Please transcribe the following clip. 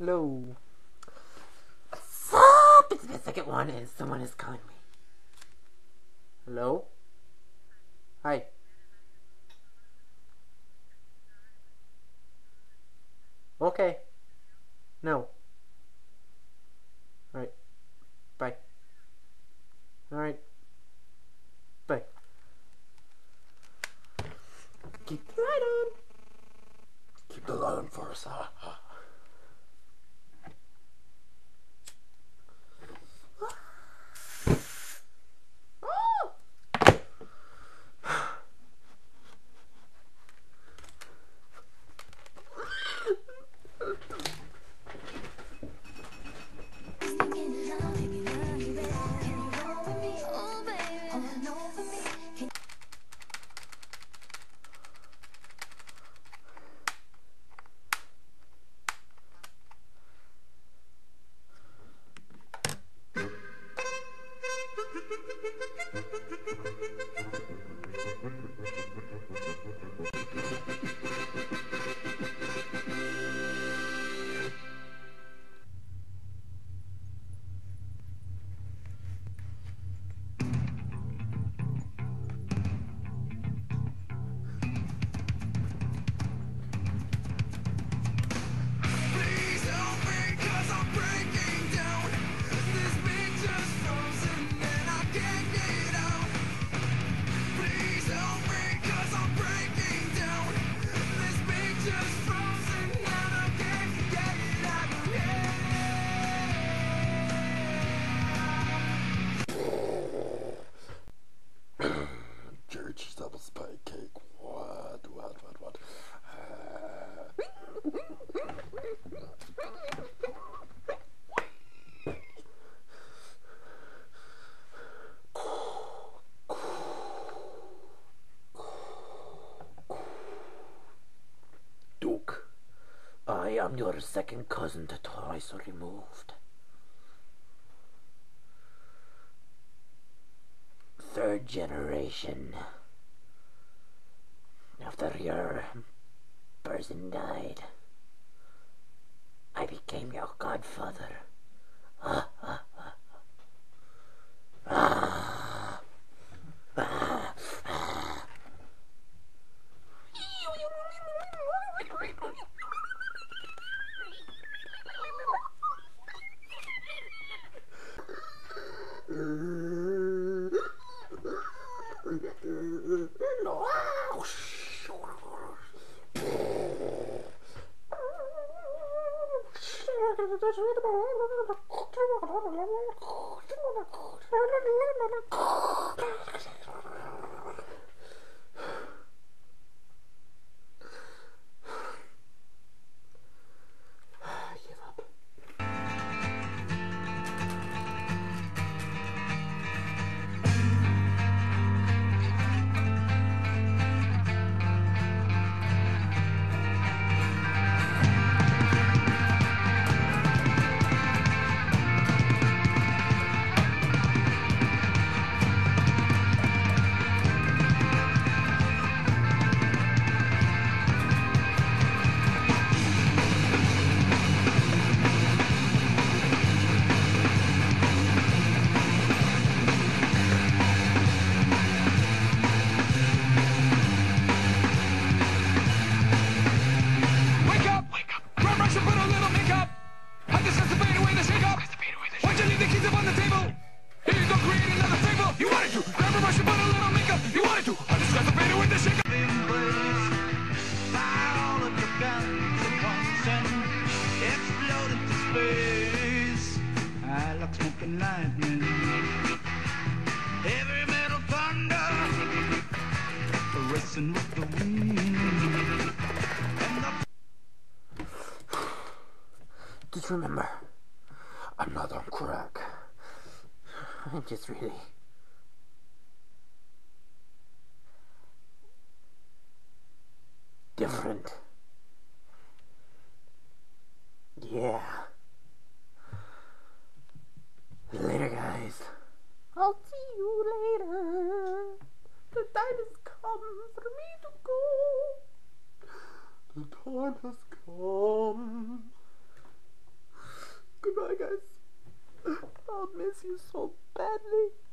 Hello. What's up? It's the second one and someone is calling me. Hello? Hi. Okay. No. Alright. Bye. Alright. Bye. Keep the light on. Keep the light on for us. Church double spike cake. What? Duke, I am your second cousin to twice removed. Third generation. After your person died, I became your godfather. With the wind. Just remember, I'm not on crack. I'm just really different. Yeah. Later, guys. I'll see you later. The time has come for me to go. The time has come. miss you so badly.